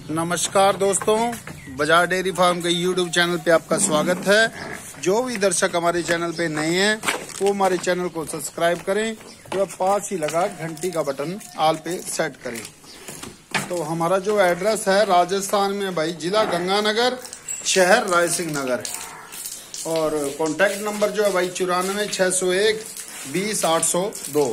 नमस्कार दोस्तों, बाजार डेयरी फार्म के YouTube चैनल पे आपका स्वागत है। जो भी दर्शक हमारे चैनल पे नए हैं वो हमारे चैनल को सब्सक्राइब करें तो पास ही लगा घंटी का बटन आल पे सेट करें। तो हमारा जो एड्रेस है राजस्थान में भाई, जिला गंगानगर, शहर रायसिंह नगर, और कॉन्टैक्ट नंबर जो है भाई 94-601-20-802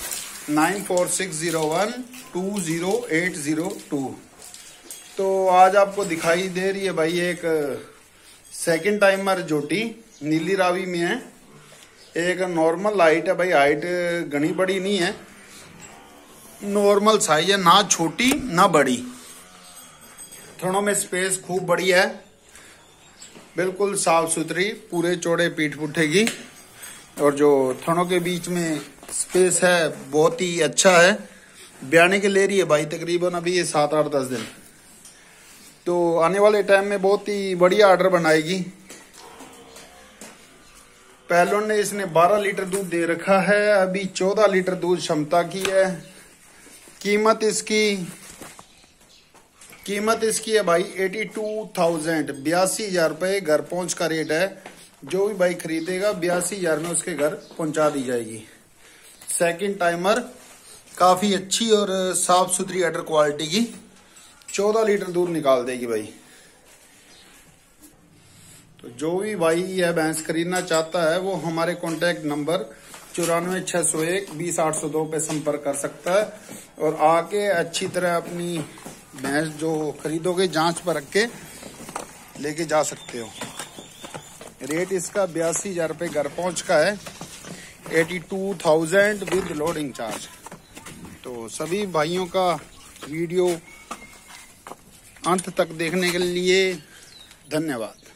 9460120802। तो आज आपको दिखाई दे रही है भाई एक सेकंड टाइमर जोटी नीली रावी में है। एक नॉर्मल हाइट है भाई, हाइट घनी बड़ी नहीं है, नॉर्मल साइज है, ना छोटी ना बड़ी। थनों में स्पेस खूब बड़ी है, बिल्कुल साफ सुथरी, पूरे चौड़े पीठ पुट्ठे की, और जो थनों के बीच में स्पेस है बहुत ही अच्छा है। ब्याने के ले रही है भाई तकरीबन अभी ये 7-8-10 दिन। तो आने वाले टाइम में बहुत ही बढ़िया ऑर्डर बनाएगी। पहलों ने इसने 12 लीटर दूध दे रखा है, अभी 14 लीटर दूध क्षमता की है। कीमत इसकी है भाई 82,000, 82,000 रुपये घर पहुंच का रेट है। जो भी भाई खरीदेगा 82,000 में उसके घर पहुंचा दी जाएगी। सेकंड टाइमर, काफी अच्छी और साफ सुथरी अडर क्वालिटी की, 14 लीटर दूध निकाल देगी भाई। तो जो भी भाई यह भैंस खरीदना चाहता है वो हमारे कॉन्टैक्ट नंबर 94-601-20-802 पे संपर्क कर सकता है, और आके अच्छी तरह अपनी भैंस जो खरीदोगे जांच पर रख के लेके जा सकते हो। रेट इसका 82,000 रुपये घर पहुंच का है, 82,000 विद लोडिंग चार्ज। तो सभी भाइयों का वीडियो अंत तक देखने के लिए धन्यवाद।